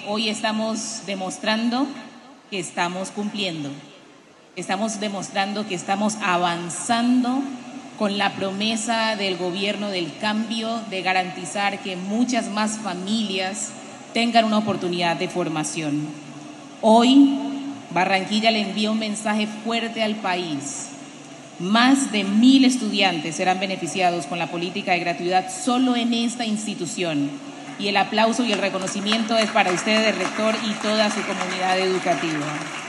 hoy estamos demostrando que estamos cumpliendo. Estamos demostrando que estamos avanzando con la promesa del gobierno del cambio de garantizar que muchas más familias tengan una oportunidad de formación. Hoy, Barranquilla le envía un mensaje fuerte al país. Más de 1.000 estudiantes serán beneficiados con la política de gratuidad solo en esta institución. Y el aplauso y el reconocimiento es para usted, el rector, y toda su comunidad educativa.